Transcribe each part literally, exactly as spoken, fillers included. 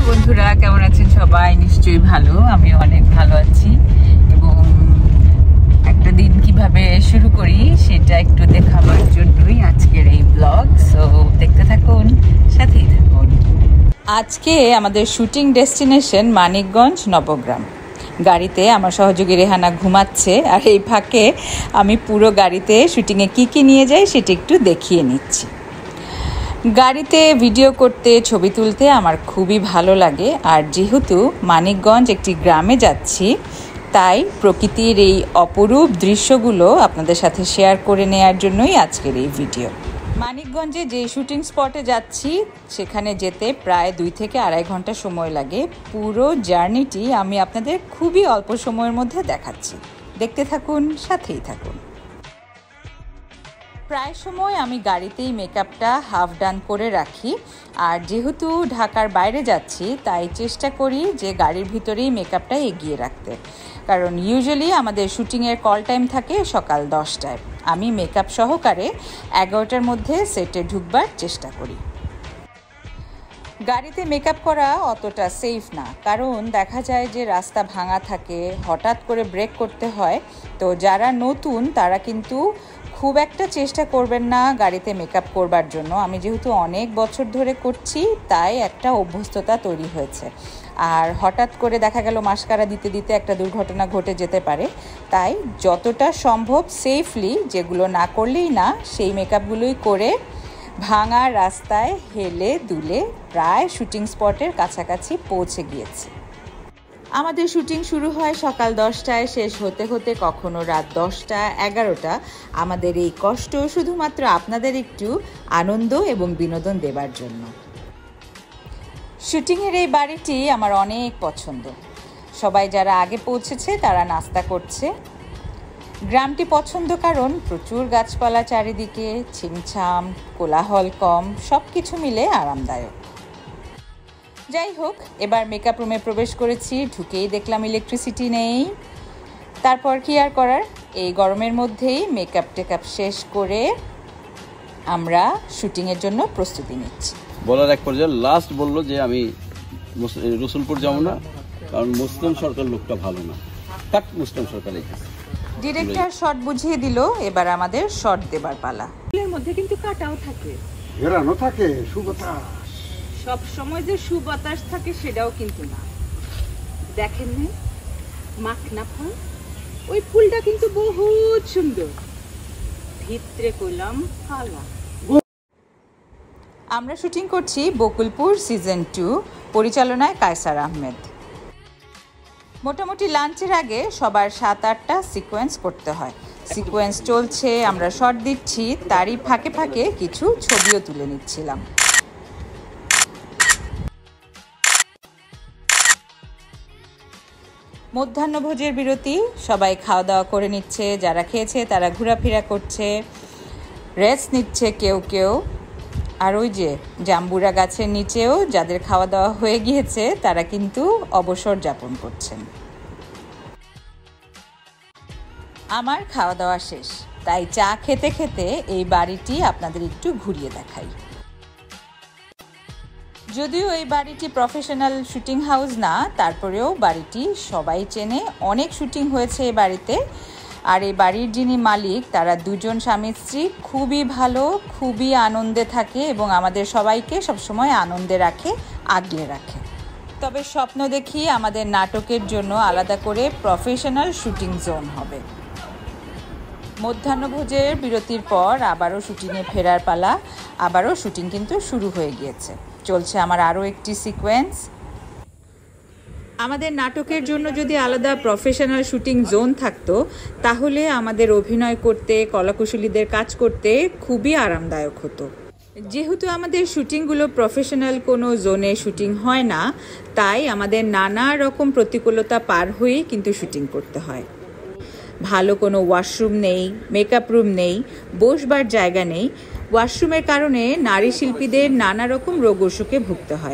বন্ধুরা, কেমন আছেন সবাই? নিশ্চয়ই ভালো, আমি অনেক ভালো আছি। এবং একটা দিন কিভাবে শুরু করি সেটা একটু দেখাবার জন্যই আজকের এই ব্লগ। সো দেখতে থাকুন, সাথেই থাকুন। আজকে আমাদের শুটিং ডেস্টিনেশন মানিকগঞ্জ নবগ্রাম। গাড়িতে আমার সহযোগী রেহানা ঘুমাচ্ছে, আর এই ফাঁকে আমি পুরো গাড়িতে শুটিংয়ে কী কী নিয়ে যাই সেটা একটু দেখিয়ে নিচ্ছি। গাড়িতে ভিডিও করতে, ছবি তুলতে আমার খুবই ভালো লাগে। আর যেহেতু মানিকগঞ্জ একটি গ্রামে যাচ্ছি, তাই প্রকৃতির এই অপরূপ দৃশ্যগুলো আপনাদের সাথে শেয়ার করে নেওয়ার জন্যই আজকের এই ভিডিও। মানিকগঞ্জে যে শুটিং স্পটে যাচ্ছি সেখানে যেতে প্রায় দুই থেকে আড়াই ঘন্টা সময় লাগে। পুরো জার্নিটি আমি আপনাদের খুবই অল্প সময়ের মধ্যে দেখাচ্ছি, দেখতে থাকুন, সাথেই থাকুন। প্রায় সময় আমি গাড়িতেই মেকআপটা হাফ ডান করে রাখি, আর যেহেতু ঢাকার বাইরে যাচ্ছি তাই চেষ্টা করি যে গাড়ির ভিতরেই মেকআপটা এগিয়ে রাখতে, কারণ ইউজুয়ালি আমাদের শুটিংয়ের কল টাইম থাকে সকাল দশটায়। আমি মেকআপ সহকারে এগারোটার মধ্যে সেটে ঢুকবার চেষ্টা করি। গাড়িতে মেকআপ করা অতটা সেফ না, কারণ দেখা যায় যে রাস্তা ভাঙা থাকে, হঠাৎ করে ব্রেক করতে হয়। তো যারা নতুন তারা কিন্তু খুব একটা চেষ্টা করবেন না গাড়িতে মেকআপ করবার জন্য। আমি যেহেতু অনেক বছর ধরে করছি তাই একটা অভ্যস্ততা তৈরি হয়েছে। আর হঠাৎ করে দেখা গেল মাস্কারা দিতে দিতে একটা দুর্ঘটনা ঘটে যেতে পারে, তাই যতটা সম্ভব সেফলি, যেগুলো না করলেই না, সেই মেকআপগুলোই করে ভাঙা রাস্তায় হেলে দুলে প্রায় শুটিং স্পটের কাছাকাছি পৌঁছে গিয়েছি। আমাদের শুটিং শুরু হয় সকাল দশটায়, শেষ হতে হতে কখনো রাত দশটা, এগারোটা। আমাদের এই কষ্ট শুধুমাত্র আপনাদের একটু আনন্দ এবং বিনোদন দেবার জন্য। শুটিংয়ের এই বাড়িটি আমার অনেক পছন্দ। সবাই যারা আগে পৌঁছেছে তারা নাস্তা করছে। গ্রামটি পছন্দ কারণ প্রচুর গাছপালা চারিদিকে, ছিমছাম, কোলাহল কম, সব কিছু মিলে আরামদায়ক। যাই হোক, এবার মেকআপ রুমে প্রবেশ করেছি, ঢুকেই দেখলাম ইলেকট্রিসিটি নেই। তারপর কি আর করার, এই গরমের মধ্যেই মেকআপ টেকআপ শেষ করে আমরা শুটিংয়ের জন্য প্রস্তুতি নিচ্ছি। বলার এক পর্যায়ে লাস্ট বললো যে আমি রসুলপুর যাবো না, কারণ মুসলিম সরকার লোকটা ভালো না। কাট মুসলিম সরকার ডিরেক্টর শট বুঝিয়ে দিল, এবার আমাদের শট দেবার পালা। এর মধ্যে কিন্তু কাটাও থাকে, ঘেরানো থাকে, সুবাতাস। সব সময় যে সুবাতাস থাকে সেটাও কিন্তু না। দেখেন না মাখনা ফুল, ওই ফুলটা কিন্তু বহুত সুন্দর, ভিতরে কইলাম কালা। আমরা শুটিং করছি বকুলপুর সিজন টু, পরিচালনায় কায়সার আহমেদ। মোটামুটি লাঞ্চের আগে সবার সাত আটটা সিকোয়েন্স করতে হয়। সিকোয়েন্স চলছে, আমরা শট দিচ্ছি, তারই ফাঁকে ফাঁকে কিছু ছবিও তুলে নিচ্ছিলাম। মধ্যাহ্নভোজের বিরতি, সবাই খাওয়া দাওয়া করে নিচ্ছে। যারা খেয়েছে তারা ঘোরাফেরা করছে, রেস্ট নিচ্ছে কেউ কেউ। আর ওই যে জাম্বুরা গাছের নিচেও যাদের খাওয়া দাওয়া হয়ে গিয়েছে তারা কিন্তু অবসর যাপন করছেন। আমার খাওয়া দাওয়া শেষ, তাই চা খেতে খেতে এই বাড়িটি আপনাদের একটু ঘুরিয়ে দেখাই। যদিও এই বাড়িটি প্রফেশনাল শুটিং হাউস না, তারপরেও বাড়িটি সবাই চেনে, অনেক শুটিং হয়েছে এই বাড়িতে। আর এই বাড়ির যিনি মালিক তারা দুজন স্বামী স্ত্রী, খুবই ভালো, খুবই আনন্দে থাকে এবং আমাদের সবাইকে সবসময় আনন্দে রাখে, আগলে রাখে। তবে স্বপ্ন দেখি আমাদের নাটকের জন্য আলাদা করে প্রফেশনাল শুটিং জোন হবে। মধ্যাহ্নভোজের বিরতির পর আবারও শুটিংয়ে ফেরার পালা। আবারও শুটিং কিন্তু শুরু হয়ে গিয়েছে, চলছে আমার আরও একটি সিকোয়েন্স। আমাদের নাটকের জন্য যদি আলাদা প্রফেশনাল শুটিং জোন থাকতো তাহলে আমাদের অভিনয় করতে, কলাকুশলীদের কাজ করতে খুবই আরামদায়ক হতো। যেহেতু আমাদের শুটিংগুলো প্রফেশনাল কোনো জোনে শুটিং হয় না, তাই আমাদের নানা রকম প্রতিকূলতা পার হয়েই কিন্তু শুটিং করতে হয়। ভালো কোনো ওয়াশরুম নেই, মেকআপ রুম নেই, বসবার জায়গা নেই। ওয়াশরুমের কারণে নারী শিল্পীদের নানা রকম রোগ অসুখে ভুগতে হয়।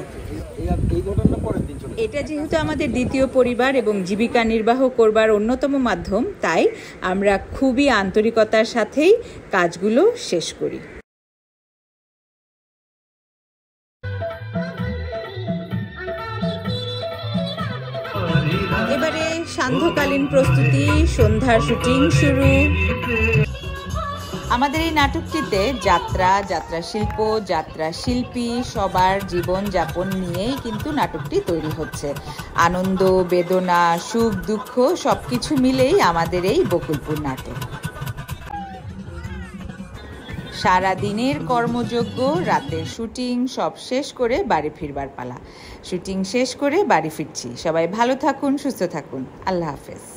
এটা যেহেতু আমাদের দ্বিতীয় পরিবার এবং জীবিকা নির্বাহ করবার অন্যতম মাধ্যম, তাই আমরা খুবই আন্তরিকতার সাথেই কাজগুলো শেষ করি। এবারে সান্ধ্যকালীন প্রস্তুতি, সন্ধ্যার শুটিং শুরু। আমাদের এই নাটকটিতে যাত্রা, যাত্রা শিল্প, যাত্রা শিল্পী সবার জীবন যাপন নিয়েই কিন্তু নাটকটি তৈরি হচ্ছে। আনন্দ, বেদনা, সুখ, দুঃখ সবকিছু মিলেই আমাদের এই বকুলপুর নাটক। সারা দিনের কর্মযজ্ঞ, রাতের শুটিং সব শেষ করে বাড়ি ফিরবার পালা। শুটিং শেষ করে বাড়ি ফিরছি। সবাই ভালো থাকুন, সুস্থ থাকুন। আল্লাহ হাফেজ।